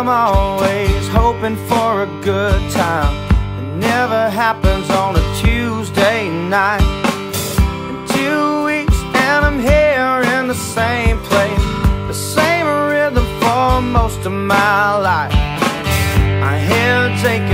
always hoping for a good time. It never happens on a Tuesday night. In 2 weeks and I'm here in the same place, the same rhythm for most of my life. My head's aching